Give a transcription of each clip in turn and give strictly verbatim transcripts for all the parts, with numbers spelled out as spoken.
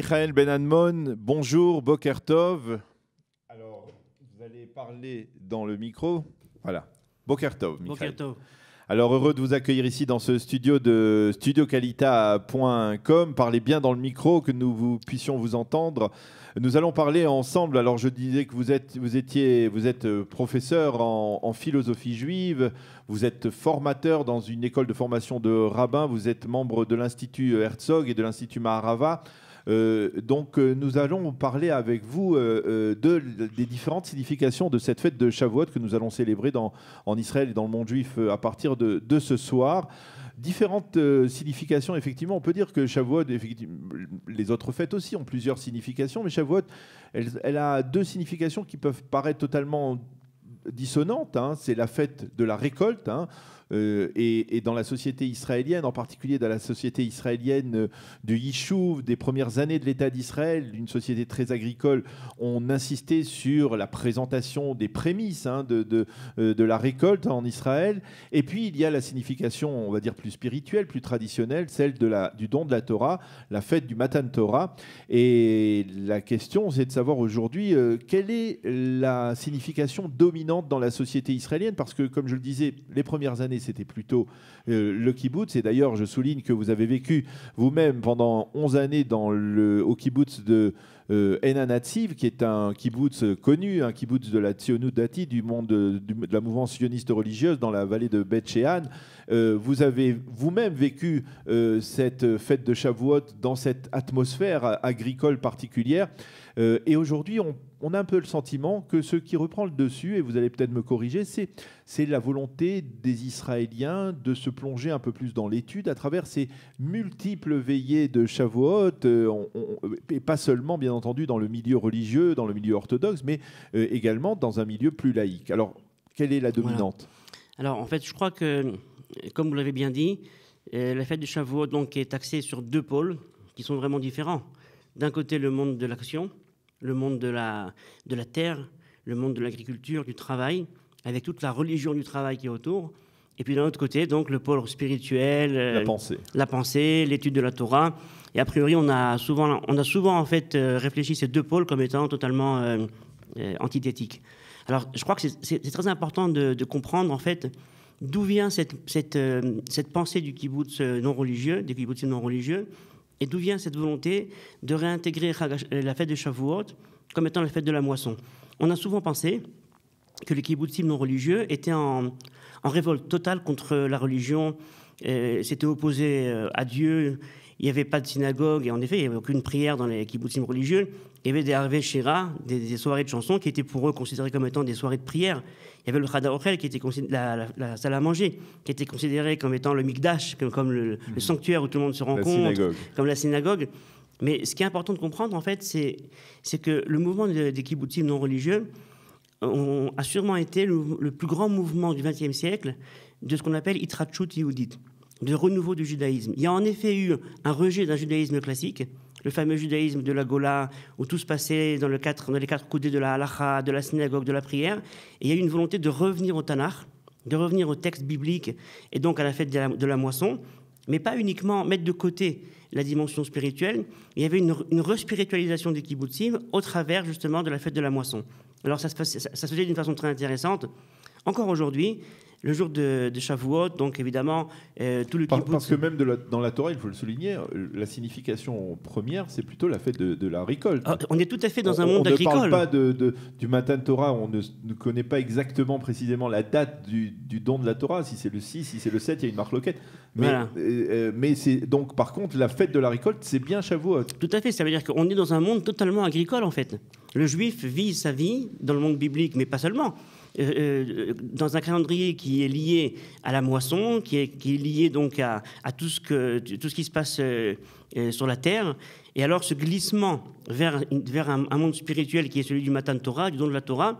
Michael Ben-Admon, bonjour, Boker Tov. Alors, vous allez parler dans le micro. Voilà, Boker Tov, Michael. Boker Tov. Alors, heureux de vous accueillir ici dans ce studio de studio qualita point com. Parlez bien dans le micro, que nous vous, puissions vous entendre. Nous allons parler ensemble. Alors, je disais que vous êtes, vous étiez, vous êtes professeur en, en philosophie juive. Vous êtes formateur dans une école de formation de rabbins. Vous êtes membre de l'Institut Herzog et de l'Institut Maharava. Euh, donc, euh, nous allons parler avec vous euh, de, des différentes significations de cette fête de Shavuot que nous allons célébrer dans, en Israël et dans le monde juif euh, à partir de, de ce soir. Différentes euh, significations, effectivement. On peut dire que Shavuot, les autres fêtes aussi ont plusieurs significations, mais Shavuot, elle, elle a deux significations qui peuvent paraître totalement dissonantes. Hein. C'est la fête de la récolte, hein. Euh, et, et dans la société israélienne, en particulier dans la société israélienne euh, du Yishuv, des premières années de l'État d'Israël, une société très agricole, on insistait sur la présentation des prémices hein, de, de, euh, de la récolte en Israël. Et puis il y a la signification, on va dire, plus spirituelle, plus traditionnelle, celle de la, du don de la Torah, la fête du Matan Torah. Et la question, c'est de savoir aujourd'hui euh, quelle est la signification dominante dans la société israélienne, parce que, comme je le disais, les premières années, c'était plutôt euh, le kibbutz. Et d'ailleurs, je souligne que vous avez vécu vous-même pendant onze années dans le, au kibbutz de euh, Enan Hatziv, qui est un kibbutz connu, un kibbutz de la Tzionut Dati, du monde de, de la mouvance sioniste religieuse dans la vallée de Beth Shean. Euh, vous avez vous-même vécu euh, cette fête de Shavuot dans cette atmosphère agricole particulière. Euh, et aujourd'hui, on, on a un peu le sentiment que ce qui reprend le dessus, et vous allez peut-être me corriger, c'est, c'est la volonté des Israéliens de se plonger un peu plus dans l'étude à travers ces multiples veillées de Shavuot, euh, on, on, et pas seulement, bien entendu, dans le milieu religieux, dans le milieu orthodoxe, mais euh, également dans un milieu plus laïque. Alors, quelle est la dominante ? Voilà. Alors, en fait, je crois que, comme vous l'avez bien dit, euh, la fête de Shavuot donc, est axée sur deux pôles qui sont vraiment différents. D'un côté, le monde de l'action, le monde de la, de la terre, le monde de l'agriculture, du travail, avec toute la religion du travail qui est autour. Et puis d'un autre côté, donc, le pôle spirituel, la pensée, la pensée, l'étude de la Torah. Et a priori, on a souvent, on a souvent en fait, euh, réfléchi ces deux pôles comme étant totalement euh, euh, antithétiques. Alors, je crois que c'est, c'est, c'est très important de, de comprendre, en fait, d'où vient cette, cette, euh, cette pensée du kibbutz non religieux, des kibbutzim non religieux, et d'où vient cette volonté de réintégrer la fête de Shavuot comme étant la fête de la moisson. On a souvent pensé que les kibbutzim non religieux étaient en, en révolte totale contre la religion, euh, s'étaient opposés euh, à Dieu. Il n'y avait pas de synagogue, et en effet, il n'y avait aucune prière dans les kibbutzim religieux. Il y avait des Harvei Shira, des, des soirées de chansons qui étaient pour eux considérées comme étant des soirées de prière. Il y avait le Chadar Ochel, qui était la, la, la salle à manger, qui était considérée comme étant le Mikdash, comme, comme le, mmh. le sanctuaire où tout le monde se rencontre, comme la synagogue. Mais ce qui est important de comprendre, en fait, c'est, c'est que le mouvement des, des kibbutzim non religieux on, a sûrement été le, le plus grand mouvement du vingtième siècle de ce qu'on appelle Hitratshut Yehudit, de renouveau du judaïsme. Il y a en effet eu un rejet d'un judaïsme classique, le fameux judaïsme de la Gola, où tout se passait dans, le quatre, dans les quatre coudées de la halacha, de la synagogue, de la prière. Et il y a eu une volonté de revenir au Tanakh, de revenir au texte biblique, et donc à la fête de la, de la moisson, mais pas uniquement mettre de côté la dimension spirituelle. Il y avait une, une respiritualisation des kibbutzim au travers justement de la fête de la moisson. Alors ça se, ça, ça se faisait d'une façon très intéressante. Encore aujourd'hui, le jour de, de Shavuot, donc évidemment, euh, tout le kibbutz... Parce que même de la, dans la Torah, il faut le souligner, la signification première, c'est plutôt la fête de, de la récolte. Ah, on est tout à fait dans on, un monde on agricole. On ne parle pas de, de, du Matan Torah, on ne, ne connaît pas exactement précisément la date du, du don de la Torah, si c'est le six, si c'est le sept, il y a une marloquette. Mais, voilà. euh, mais c'est donc, par contre, la fête de la récolte, c'est bien Shavuot. Tout à fait, ça veut dire qu'on est dans un monde totalement agricole, en fait. Le juif vit sa vie dans le monde biblique, mais pas seulement. Euh, dans un calendrier qui est lié à la moisson, qui est, qui est lié donc à, à tout, ce que, tout ce qui se passe euh, euh, sur la terre. Et alors ce glissement vers, vers un, un monde spirituel qui est celui du Matan Torah, du don de la Torah,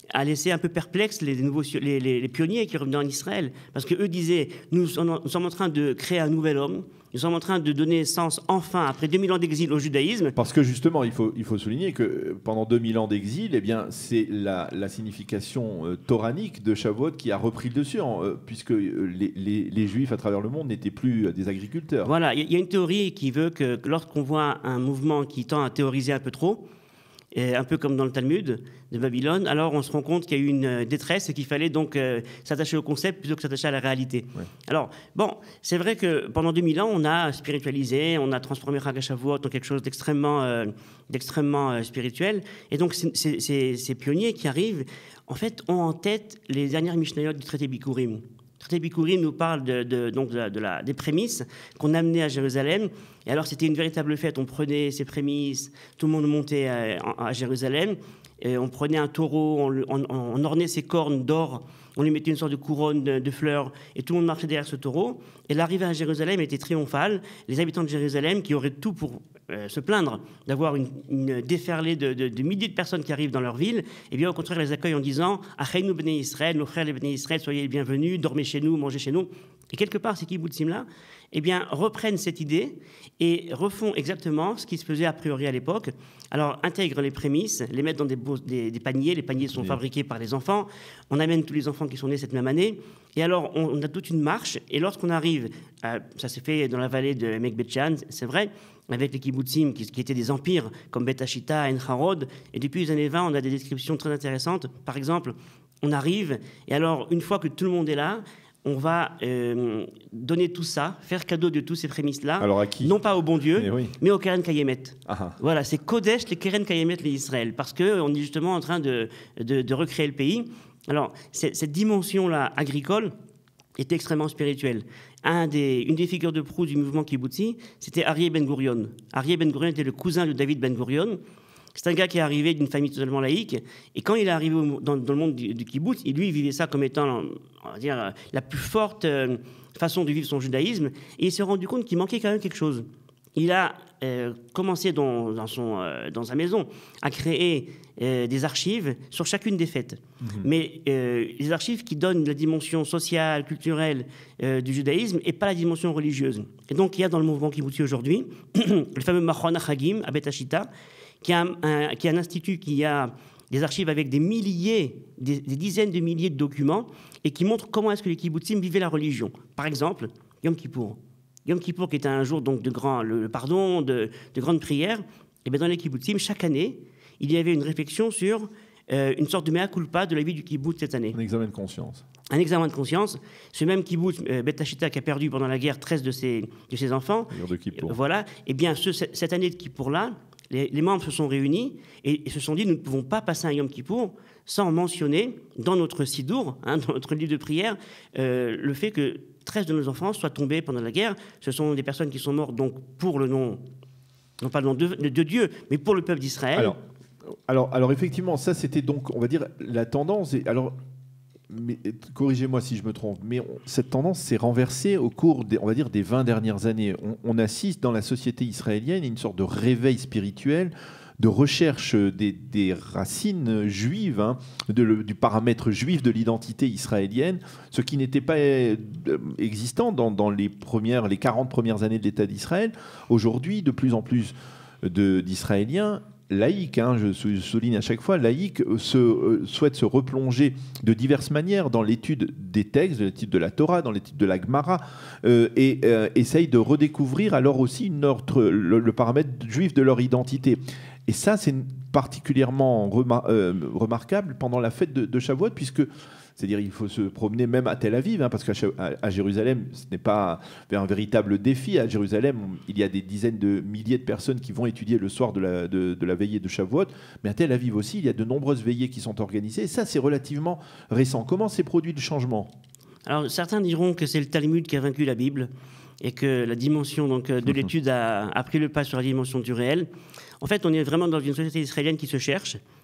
a laissé un peu perplexes les, nouveaux, les, les, les pionniers qui revenaient en Israël. Parce qu'eux disaient, nous, nous sommes en train de créer un nouvel homme, nous sommes en train de donner sens, enfin, après deux mille ans d'exil au judaïsme. Parce que justement, il faut, il faut souligner que pendant deux mille ans d'exil, eh bien, c'est la, la signification euh, toranique de Shavuot qui a repris le dessus, hein, euh, puisque les, les, les Juifs à travers le monde n'étaient plus des agriculteurs. Voilà, il y, y a une théorie qui veut que lorsqu'on voit un mouvement qui tend à théoriser un peu trop, et un peu comme dans le Talmud de Babylone, alors on se rend compte qu'il y a eu une détresse et qu'il fallait donc euh, s'attacher au concept plutôt que s'attacher à la réalité. Ouais. Alors, bon, c'est vrai que pendant deux mille ans, on a spiritualisé, on a transformé Chag HaShavuot en quelque chose d'extrêmement, euh, d'extrêmement euh, spirituel. Et donc, c'est, c'est, c'est, ces pionniers qui arrivent, en fait, ont en tête les dernières Mishnayot du traité Bikurim. Le traité Bikurim nous parle de, de, donc de la, de la, des prémices qu'on amenait à Jérusalem. Et alors, c'était une véritable fête. On prenait ces prémices, tout le monde montait à, à Jérusalem. Et on prenait un taureau, on, on, on ornait ses cornes d'or, on lui mettait une sorte de couronne de, de fleurs, et tout le monde marchait derrière ce taureau. Et l'arrivée à Jérusalem était triomphale. Les habitants de Jérusalem, qui auraient tout pour euh, se plaindre d'avoir une, une déferlée de, de, de milliers de personnes qui arrivent dans leur ville, et bien au contraire les accueillent en disant « Acheinu bnei Israël, nos frères les bnei Israël, soyez les bienvenus, dormez chez nous, mangez chez nous ». Et quelque part, ces kibbutzim-là, eh bien, reprennent cette idée et refont exactement ce qui se faisait a priori à l'époque. Alors, intègrent les prémices, les mettent dans des, beaux, des, des paniers. Les paniers sont oui. fabriqués par les enfants. On amène tous les enfants qui sont nés cette même année. Et alors, on, on a toute une marche. Et lorsqu'on arrive, euh, ça s'est fait dans la vallée de Emek Bet-Shan, c'est vrai, avec les kibbutzim qui, qui étaient des empires comme Bet Hashita, Ein Harod. Et depuis les années vingt, on a des descriptions très intéressantes. Par exemple, on arrive, et alors, une fois que tout le monde est là, on va euh, donner tout ça, faire cadeau de tous ces prémices-là. Alors à qui ? Non pas au bon Dieu, mais, oui. mais au Keren Kayemet. Ah. Voilà, c'est Kodesh, les Keren Kayemet, les Israël, parce qu'on est justement en train de, de, de recréer le pays. Alors, cette dimension-là agricole est extrêmement spirituelle. Un des, une des figures de proue du mouvement kibbutzi, c'était Aryeh Ben Gurion. Aryeh Ben Gurion était le cousin de David Ben Gurion. C'est un gars qui est arrivé d'une famille totalement laïque, et quand il est arrivé au, dans, dans le monde du, du kibbutz, lui, il vivait ça comme étant, on va dire, la plus forte euh, façon de vivre son judaïsme, et il s'est rendu compte qu'il manquait quand même quelque chose. Il a euh, commencé dans, dans, son, euh, dans sa maison à créer euh, des archives sur chacune des fêtes, mmh. mais euh, les archives qui donnent la dimension sociale, culturelle euh, du judaïsme, et pas la dimension religieuse. Et donc, il y a dans le mouvement kibbutzi aujourd'hui le fameux Machon HaChagim à Bet Hashita, qui est un, un, qui est un institut qui a des archives avec des milliers, des, des dizaines de milliers de documents, et qui montre comment est-ce que les kibbutzim vivaient la religion. Par exemple, Yom Kippour. Yom Kippour, qui était un jour donc de grand, le, le pardon, de, de grande prière, et bien dans les kibbutzim, chaque année, il y avait une réflexion sur euh, une sorte de mea culpa de la vie du kibbutz cette année. Un examen de conscience. Un examen de conscience. Ce même kibbutz, euh, Bet Hashita, qui a perdu pendant la guerre treize de ses, de ses enfants, de Kippour. Euh, voilà, et bien ce, cette année de Kippour-là, Les, les membres se sont réunis et, et se sont dit nous ne pouvons pas passer un Yom Kippour sans mentionner dans notre Sidour, hein, dans notre livre de prière, euh, le fait que treize de nos enfants soient tombés pendant la guerre. Ce sont des personnes qui sont mortes donc pour le nom, non pas le nom de, de Dieu, mais pour le peuple d'Israël. Alors, alors, alors effectivement, ça c'était donc, on va dire, la tendance. Et alors, mais, corrigez-moi si je me trompe, mais on, cette tendance s'est renversée au cours des, on va dire, des vingt dernières années. On, on assiste dans la société israélienne à une sorte de réveil spirituel, de recherche des, des racines juives, hein, de le, du paramètre juif de l'identité israélienne, ce qui n'était pas euh, existant dans, dans les, premières, les quarante premières années de l'État d'Israël. Aujourd'hui, de plus en plus de, d'Israéliens laïcs, hein, je souligne à chaque fois, laïcs, se, euh, souhaitent se replonger de diverses manières dans l'étude des textes, de l'étude de la Torah, dans l'étude de la Gemara, euh, et euh, essayent de redécouvrir alors aussi notre, le, le paramètre juif de leur identité. Et ça, c'est particulièrement remar- euh, remarquable pendant la fête de, de Shavuot, puisque c'est-à-dire il faut se promener même à Tel Aviv, hein, parce qu'à à, à Jérusalem, ce n'est pas un véritable défi. À Jérusalem, il y a des dizaines de milliers de personnes qui vont étudier le soir de la, de, de la veillée de Shavuot. Mais à Tel Aviv aussi, il y a de nombreuses veillées qui sont organisées. Et ça, c'est relativement récent. Comment s'est produit le changement ? Alors, certains diront que c'est le Talmud qui a vaincu la Bible et que la dimension donc, de l'étude a, a pris le pas sur la dimension du réel. En fait, on est vraiment dans une société israélienne qui se cherche.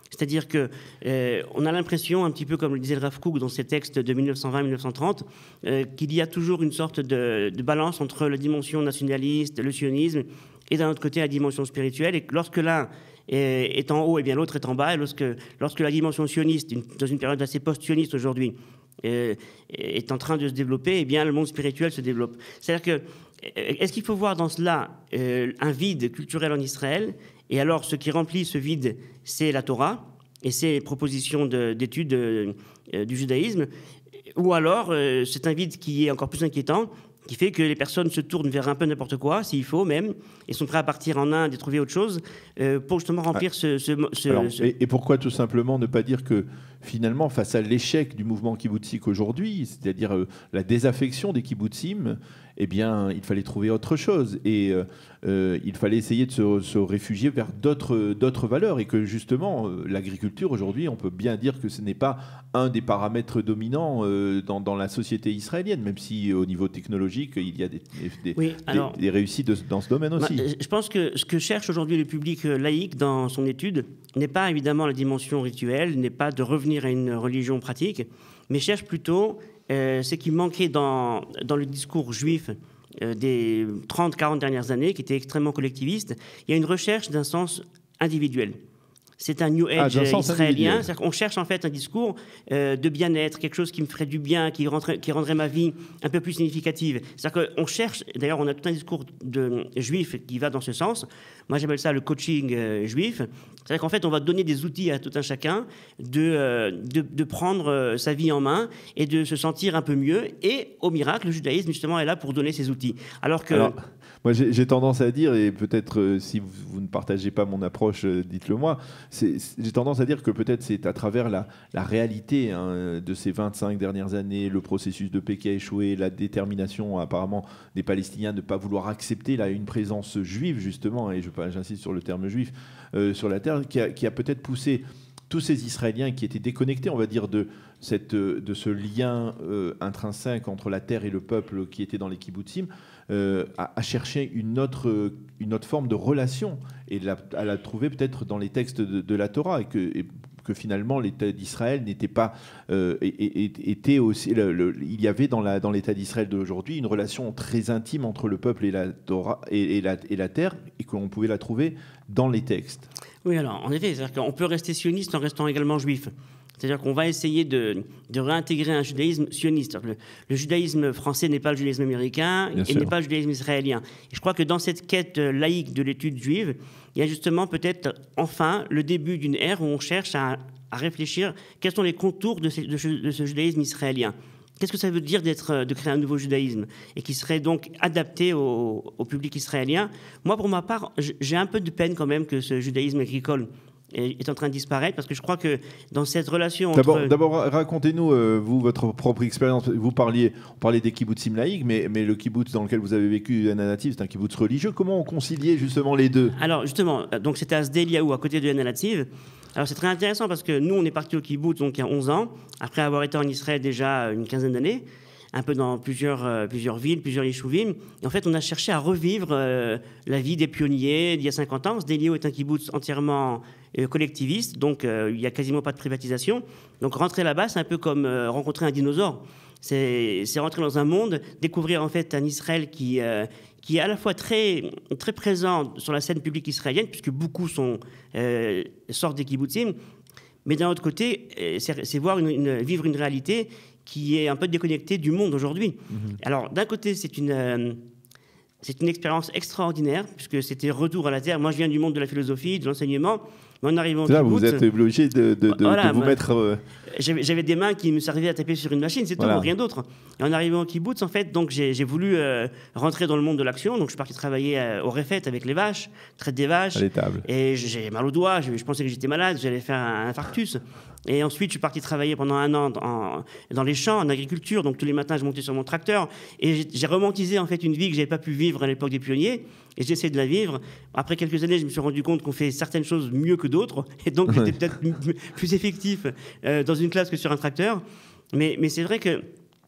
C'est-à-dire qu'on euh, a l'impression, un petit peu comme le disait le Rav Kook dans ses textes de mille neuf cent vingt à mille neuf cent trente, euh, qu'il y a toujours une sorte de, de balance entre la dimension nationaliste, le sionisme, et d'un autre côté la dimension spirituelle, et que lorsque l'un est, est en haut, et bien l'autre est en bas, et lorsque, lorsque la dimension sioniste, une, dans une période assez post-sioniste aujourd'hui, euh, est en train de se développer, et bien le monde spirituel se développe. C'est-à-dire que, est-ce qu'il faut voir dans cela euh, un vide culturel en Israël? Et alors, ce qui remplit ce vide, c'est la Torah et ses propositions d'études euh, du judaïsme. Ou alors, euh, c'est un vide qui est encore plus inquiétant, qui fait que les personnes se tournent vers un peu n'importe quoi, s'il faut même, et sont prêts à partir en Inde et trouver autre chose, euh, pour justement remplir ah. ce... ce, ce, alors, ce... Et, et pourquoi tout simplement ne pas dire que, finalement, face à l'échec du mouvement kibboutzik aujourd'hui, c'est-à-dire euh, la désaffection des kibbutzim, eh bien, il fallait trouver autre chose. Et euh, euh, il fallait essayer de se, se réfugier vers d'autres, d'autres valeurs. Et que, justement, euh, l'agriculture, aujourd'hui, on peut bien dire que ce n'est pas un des paramètres dominants euh, dans, dans la société israélienne, même si, au niveau technologique, il y a des, des, oui, alors, des, des réussites de, dans ce domaine aussi. Bah, je pense que ce que cherche aujourd'hui le public laïque dans son étude n'est pas, évidemment, la dimension rituelle, n'est pas de revenir à une religion pratique, mais cherche plutôt... Euh, ce qui manquait dans, dans le discours juif euh, des trente à quarante dernières années, qui était extrêmement collectiviste. Il y a une recherche d'un sens individuel. C'est un New Age ah, israélien. C'est-à-dire qu'on cherche en fait un discours euh, de bien-être, quelque chose qui me ferait du bien, qui, rentrait, qui rendrait ma vie un peu plus significative. C'est-à-dire qu'on cherche, d'ailleurs on a tout un discours de juif qui va dans ce sens. Moi j'appelle ça le coaching euh, juif. C'est-à-dire qu'en fait on va donner des outils à tout un chacun de, euh, de, de prendre euh, sa vie en main et de se sentir un peu mieux. Et au miracle, le judaïsme justement est là pour donner ces outils. Alors que... Alors... Moi, j'ai, j'ai tendance à dire, et peut-être euh, si vous, vous ne partagez pas mon approche, euh, dites-le moi, c'est, c'est, j'ai tendance à dire que peut-être c'est à travers la, la réalité hein, de ces vingt-cinq dernières années, le processus de paix qui a échoué, la détermination apparemment des Palestiniens de ne pas vouloir accepter là, une présence juive, justement, et je, j'insiste sur le terme juif, euh, sur la terre, qui a, qui a peut-être poussé tous ces Israéliens qui étaient déconnectés, on va dire, de, cette, de ce lien euh, intrinsèque entre la terre et le peuple qui était dans les kibbutzim, euh, à, à chercher une autre, une autre forme de relation et la, à la trouver peut-être dans les textes de, de la Torah, et que, et que finalement l'État d'Israël n'était pas... Euh, et, et, était aussi, le, le, il y avait dans, la, dans l'État d'Israël d'aujourd'hui une relation très intime entre le peuple et la, Torah, et, et la, et la terre, et qu'on pouvait la trouver dans les textes. Oui, alors, en effet, c'est-à-dire qu'on peut rester sioniste en restant également juif. C'est-à-dire qu'on va essayer de, de réintégrer un judaïsme sioniste. Le, le judaïsme français n'est pas le judaïsme américain Bien et sûr. N'est pas le judaïsme israélien. Et je crois que dans cette quête laïque de l'étude juive, il y a justement peut-être enfin le début d'une ère où on cherche à, à réfléchir quels sont les contours de ce, de ce, de ce judaïsme israélien. Qu'est-ce que ça veut dire d'être, de créer un nouveau judaïsme et qui serait donc adapté au, au public israélien? Moi, pour ma part, j'ai un peu de peine quand même que ce judaïsme agricole est en train de disparaître, parce que je crois que dans cette relation entre... D'abord, d'abord racontez-nous, euh, vous, votre propre expérience. Vous parliez, on parlait des kibbutzim laïques, mais, mais le kibbutz dans lequel vous avez vécu, Yen HaNativ, c'est un kibbutz religieux. Comment on conciliait justement les deux? Alors, justement, donc c'était à Sde Eliyahu, à côté de Yen HaNativ. Alors, c'est très intéressant parce que nous, on est partis au kibbutz donc, il y a onze ans, après avoir été en Israël déjà une quinzaine d'années, un peu dans plusieurs, euh, plusieurs villes, plusieurs yeshuvim. Et en fait, on a cherché à revivre euh, la vie des pionniers d'il y a cinquante ans. Sde Eliyahu est un kibbutz entièrement euh, collectiviste, donc euh, il n'y a quasiment pas de privatisation. Donc rentrer là-bas, c'est un peu comme euh, rencontrer un dinosaure. C'est, c'est rentrer dans un monde, découvrir en fait un Israël qui, euh, qui est à la fois très, très présent sur la scène publique israélienne, puisque beaucoup sont, euh, sortent des kibbutzim, mais d'un autre côté, c'est, c'est voir une, une, vivre une réalité qui est un peu déconnectée du monde aujourd'hui. Mmh. Alors, d'un côté, c'est une, euh, c'est une expérience extraordinaire, puisque c'était retour à la terre. Moi, je viens du monde de la philosophie, de l'enseignement, mais en arrivant au là, kibbutz... Vous êtes obligé de, de, de, voilà, de vous moi, mettre... Euh... J'avais, j'avais des mains qui me servaient à taper sur une machine, c'est tout, voilà. Rien d'autre. Et en arrivant au kibbutz, en fait, donc, j'ai, j'ai voulu euh, rentrer dans le monde de l'action. Donc, je suis parti travailler euh, au Refet avec les vaches, traite des vaches. À l'étable. Et j'ai mal aux doigts, je, je pensais que j'étais malade, j'allais faire un infarctus. Et ensuite, je suis parti travailler pendant un an en, dans les champs, en agriculture. Donc, tous les matins, je montais sur mon tracteur. Et j'ai, j'ai romantisé, en fait, une vie que je n'avais pas pu vivre à l'époque des pionniers. Et j'ai essayé de la vivre. Après quelques années, je me suis rendu compte qu'on fait certaines choses mieux que d'autres. Et donc, j'étais peut-être plus effectif euh, dans une classe que sur un tracteur. Mais, mais c'est vrai que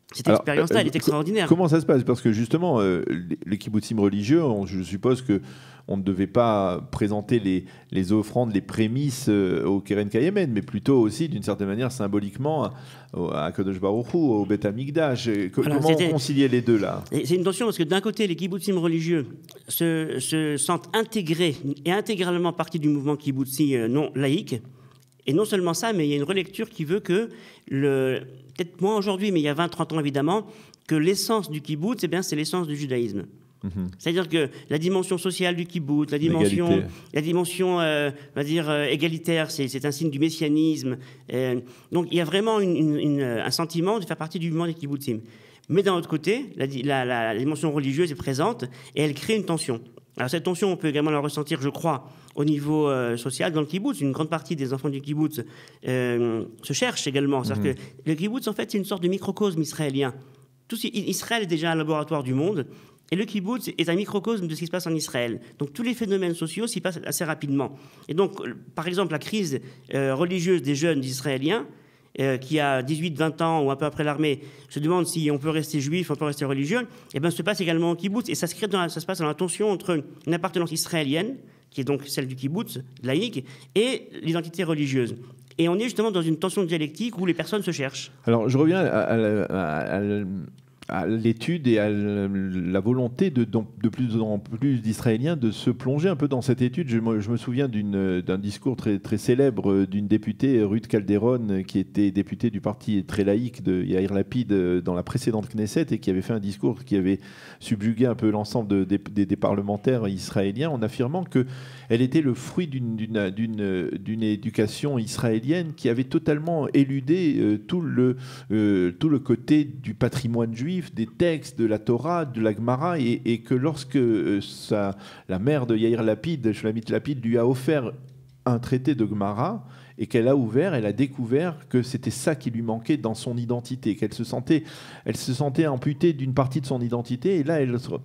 Cette expérience-là, euh, elle est extraordinaire. Comment ça se passe? Parce que justement, euh, les, les kibbutzim religieux, on, je suppose que on ne devait pas présenter les, les offrandes, les prémices euh, au Keren Kayemen, mais plutôt aussi, d'une certaine manière, symboliquement, à, à Kadosh Baruch Hu, au Beth Amikdash. Comment on conciliait les deux là? C'est une tension parce que d'un côté, les kibbutzim religieux se, se sentent intégrés et intégralement partie du mouvement kibbutzi euh, non laïque. Et non seulement ça, mais il y a une relecture qui veut que, le, peut-être moins aujourd'hui, mais il y a vingt trente ans évidemment, que l'essence du kibbutz, eh bien, c'est l'essence du judaïsme. Mmh. C'est-à-dire que la dimension sociale du kibbutz, la dimension, la dimension euh, on va dire, euh, égalitaire, c'est, c'est un signe du messianisme. Euh, donc il y a vraiment une, une, une, un sentiment de faire partie du mouvement des kibbutzim. Mais d'un autre côté, la, la, la, la dimension religieuse est présente et elle crée une tension. Alors cette tension, on peut également la ressentir, je crois, au niveau euh, social dans le kibbutz. Une grande partie des enfants du kibbutz euh, se cherchent également. C'est-à-dire mmh. que le kibbutz, en fait, c'est une sorte de microcosme israélien. Tout, Israël est déjà un laboratoire du monde. Et le kibbutz est un microcosme de ce qui se passe en Israël. Donc tous les phénomènes sociaux s'y passent assez rapidement. Et donc, par exemple, la crise euh, religieuse des jeunes israéliens, euh, qui a dix-huit vingt ans ou un peu après l'armée, se demande si on peut rester juif, on peut rester religieux, et bien se passe également au kibbutz. Et ça se, crée dans la, ça se passe dans la tension entre une appartenance israélienne, qui est donc celle du kibbutz, laïque, et l'identité religieuse. Et on est justement dans une tension dialectique où les personnes se cherchent. Alors, je reviens à, à, à, à, à l'étude et à la volonté de, de plus en plus d'Israéliens de se plonger un peu dans cette étude. Je me, je me souviens d'une, d'un discours très, très célèbre d'une députée, Ruth Calderon, qui était députée du parti très laïque de Yair Lapid dans la précédente Knesset et qui avait fait un discours qui avait subjugué un peu l'ensemble de, des, des, des parlementaires israéliens en affirmant qu'elle était le fruit d'une, d'une, d'une, d'une éducation israélienne qui avait totalement éludé euh, tout, le, euh, tout le côté du patrimoine juif, des textes, de la Torah, de la Gemara, et, et que lorsque euh, sa, la mère de Yair Lapid, Shulamit Lapid, lui a offert un traité de Gemara, et qu'elle a ouvert, elle a découvert que c'était ça qui lui manquait dans son identité, qu'elle se sentait, elle se sentait amputée d'une partie de son identité, et là, elle se...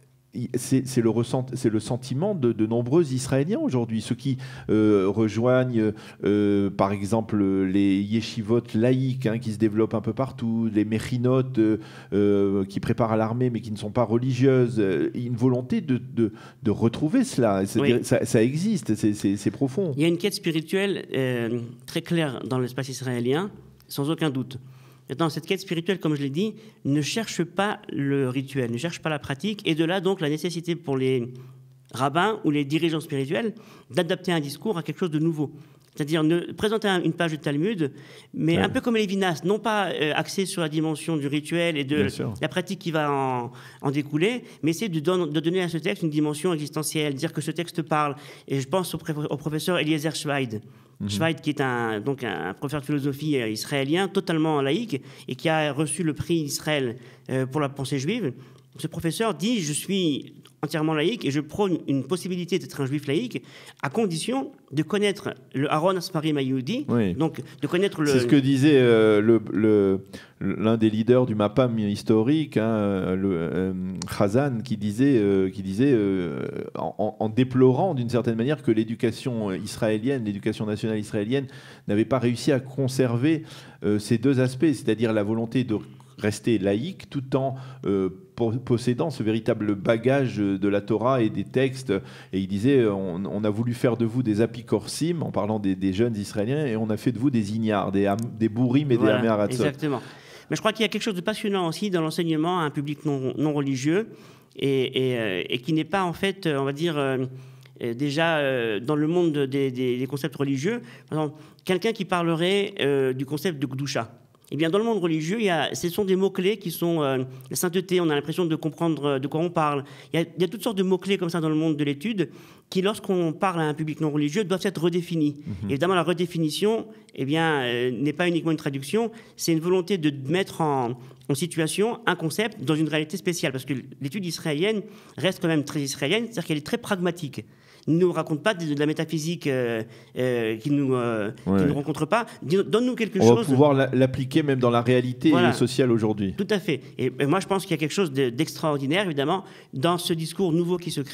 C'est, c'est, le ressent, c'est le sentiment de, de nombreux Israéliens aujourd'hui, ceux qui euh, rejoignent euh, par exemple les yeshivot laïques hein, qui se développent un peu partout, les mechinotes euh, euh, qui préparent à l'armée mais qui ne sont pas religieuses, euh, une volonté de, de, de retrouver cela. Oui. Ça, ça existe, c'est, c'est, c'est profond. Il y a une quête spirituelle euh, très claire dans l'espace israélien, sans aucun doute. Maintenant, cette quête spirituelle, comme je l'ai dit, ne cherche pas le rituel, ne cherche pas la pratique, et de là donc la nécessité pour les rabbins ou les dirigeants spirituels d'adapter un discours à quelque chose de nouveau. C'est-à-dire ne, présenter un, une page de Talmud, mais ouais. un peu comme les Lévinas, non pas euh, axé sur la dimension du rituel et de la pratique qui va en, en découler, mais essayer de, don, de donner à ce texte une dimension existentielle, dire que ce texte parle. Et je pense au, au professeur Eliezer Schweid, Mm-hmm. Schweid, qui est un, donc un professeur de philosophie euh, israélien, totalement laïque, et qui a reçu le prix d'Israël euh, pour la pensée juive. Ce professeur dit « Je suis entièrement laïque et je prône une possibilité d'être un juif laïque à condition de connaître le Aaron Asfarim Hayoudi, oui. donc de connaître le... » C'est ce que disait euh, le, le, l'un des leaders du MAPAM historique, hein, le euh, Chazan, qui disait, euh, qui disait euh, en, en déplorant d'une certaine manière que l'éducation israélienne, l'éducation nationale israélienne n'avait pas réussi à conserver euh, ces deux aspects, c'est-à-dire la volonté de rester laïque tout en euh, possédant ce véritable bagage de la Torah et des textes. Et il disait, on, on a voulu faire de vous des apikorsim, en parlant des, des jeunes Israéliens, et on a fait de vous des ignares, des, des bourrim et voilà, des amératzot. Exactement. Mais je crois qu'il y a quelque chose de passionnant aussi dans l'enseignement à un public non, non religieux et, et, euh, et qui n'est pas, en fait, on va dire... Euh, déjà euh, dans le monde des, des, des concepts religieux. Par exemple, quelqu'un qui parlerait euh, du concept de Gdusha. Eh bien, dans le monde religieux, il y a, ce sont des mots-clés qui sont euh, la sainteté, on a l'impression de comprendre de quoi on parle. Il y, a, il y a toutes sortes de mots-clés comme ça dans le monde de l'étude qui, lorsqu'on parle à un public non religieux, doivent être redéfinis. Mm-hmm. Évidemment, la redéfinition eh bien, euh, n'est pas uniquement une traduction, c'est une volonté de mettre en, en situation un concept dans une réalité spéciale, parce que l'étude israélienne reste quand même très israélienne, c'est-à-dire qu'elle est très pragmatique. Ne nous raconte pas de, de la métaphysique euh, euh, qui ne nous, euh, ouais. nous rencontre pas. Donne-nous quelque On chose. On va pouvoir l'appliquer même dans la réalité voilà. sociale aujourd'hui. Tout à fait. Et, et moi, je pense qu'il y a quelque chose de, d'extraordinaire, évidemment, dans ce discours nouveau qui se crée,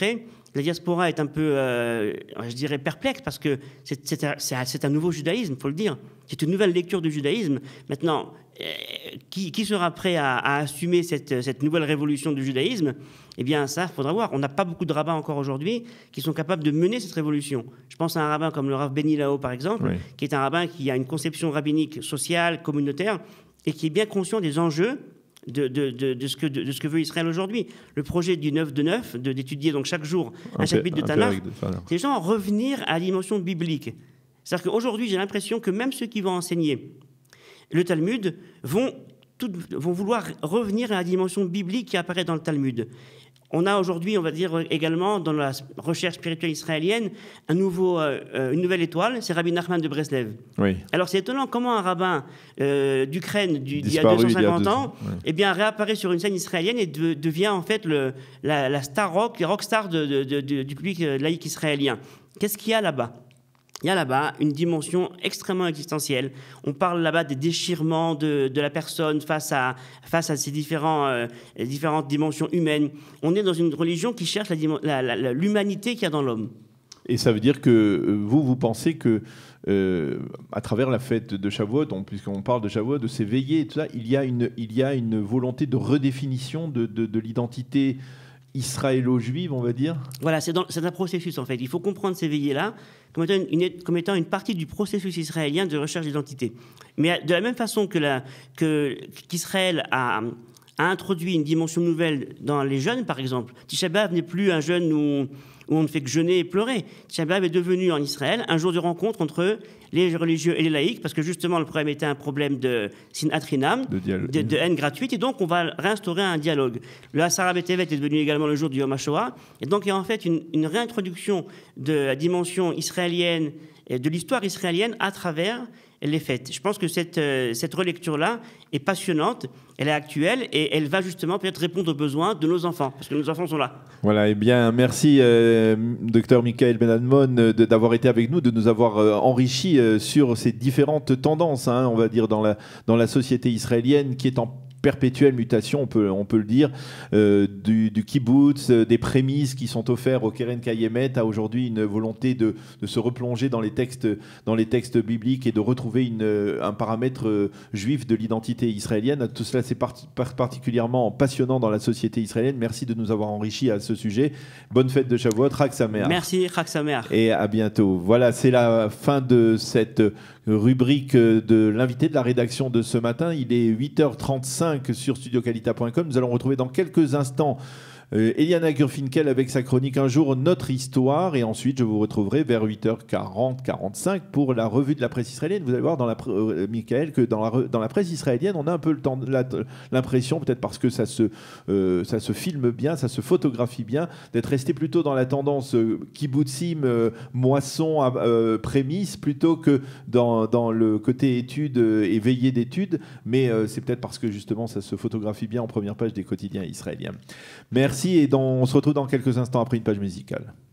la diaspora est un peu, euh, je dirais, perplexe parce que c'est, c'est, un, c'est un nouveau judaïsme, il faut le dire. C'est une nouvelle lecture du judaïsme. Maintenant, euh, qui, qui sera prêt à, à assumer cette, cette nouvelle révolution du judaïsme? Eh bien, ça, il faudra voir. On n'a pas beaucoup de rabbins encore aujourd'hui qui sont capables de mener cette révolution. Je pense à un rabbin comme le Rav Benny Lao, par exemple, oui. qui est un rabbin qui a une conception rabbinique, sociale, communautaire, et qui est bien conscient des enjeux de, de, de, de, ce, que, de, de ce que veut Israël aujourd'hui. Le projet du neuf de neuf, de, d'étudier donc chaque jour un, un chapitre de Tanakh, c'est genre revenir à la dimension biblique. C'est-à-dire qu'aujourd'hui, j'ai l'impression que même ceux qui vont enseigner le Talmud vont, tout, vont vouloir revenir à la dimension biblique qui apparaît dans le Talmud. On a aujourd'hui, on va dire également, dans la recherche spirituelle israélienne, un nouveau, euh, une nouvelle étoile, c'est Rabbi Nachman de Breslev. Oui. Alors c'est étonnant comment un rabbin euh, d'Ukraine du, d'il y a deux cent cinquante ans ouais. eh bien, réapparaît sur une scène israélienne et de, devient en fait le, la, la star rock, les rockstars de, de, de, de, du public laïque israélien. Qu'est-ce qu'il y a là-bas ? Il y a là-bas une dimension extrêmement existentielle. On parle là-bas des déchirements de, de la personne face à, face à ces différents, euh, différentes dimensions humaines. On est dans une religion qui cherche la, la, la, l'humanité qu'il y a dans l'homme. Et ça veut dire que vous, vous pensez que, euh, à travers la fête de Shavuot, puisqu'on parle de Shavuot, de s'éveiller et tout ça, il y a une, il y a une volonté de redéfinition de, de, de l'identité israélo-juive, on va dire. Voilà, c'est, dans, c'est un processus en fait. Il faut comprendre ces veillées-là comme étant une, comme étant une partie du processus israélien de recherche d'identité. Mais de la même façon que la, que, qu'Israël a, a introduit une dimension nouvelle dans les jeûnes, par exemple, Tisha B'Av n'est plus un jeûne où, où on ne fait que jeûner et pleurer. Tisha B'Av est devenu en Israël un jour de rencontre entre les religieux et les laïcs, parce que justement le problème était un problème de sinat chinam, de, de, de haine gratuite, et donc on va réinstaurer un dialogue. Le Asara B'Tevet est devenu également le jour du Yom HaShoah, et donc il y a en fait une, une réintroduction de la dimension israélienne, et de l'histoire israélienne à travers les fêtes. Je pense que cette, euh, cette relecture-là est passionnante, elle est actuelle et elle va justement peut-être répondre aux besoins de nos enfants, parce que nos enfants sont là. Voilà, et eh bien merci euh, docteur Michael Ben-Admon de, d'avoir été avec nous, de nous avoir euh, enrichi euh, sur ces différentes tendances, hein, on va dire, dans la, dans la société israélienne qui est en perpétuelle mutation, on peut, on peut le dire, euh, du, du kibbutz, euh, des prémices qui sont offerts au Keren Kayemet, à aujourd'hui une volonté de, de se replonger dans les textes, dans les textes bibliques et de retrouver une, un paramètre euh, juif de l'identité israélienne. Tout cela, c'est part, part, particulièrement passionnant dans la société israélienne. Merci de nous avoir enrichis à ce sujet. Bonne fête de Shavuot, Chag Sameach. Merci, Chag Sameach. Et à bientôt. Voilà, c'est la fin de cette rubrique de l'invité de la rédaction de ce matin. Il est huit heures trente-cinq sur studio kalita point com. Nous allons retrouver dans quelques instants euh, Eliana Gurfinkel avec sa chronique Un jour notre histoire, et ensuite je vous retrouverai vers huit heures quarante quarante-cinq pour la revue de la presse israélienne. Vous allez voir dans la, euh, Michael, que dans la, dans la presse israélienne on a un peu le temps, la, l'impression, peut-être parce que ça se, euh, ça se filme bien, ça se photographie bien, d'être resté plutôt dans la tendance euh, kibbutzim, euh, moisson, euh, prémices, plutôt que dans, dans le côté études euh, et veillée d'études, mais euh, c'est peut-être parce que justement ça se photographie bien en première page des quotidiens israéliens. Merci. Et dans, on se retrouve dans quelques instants après une page musicale.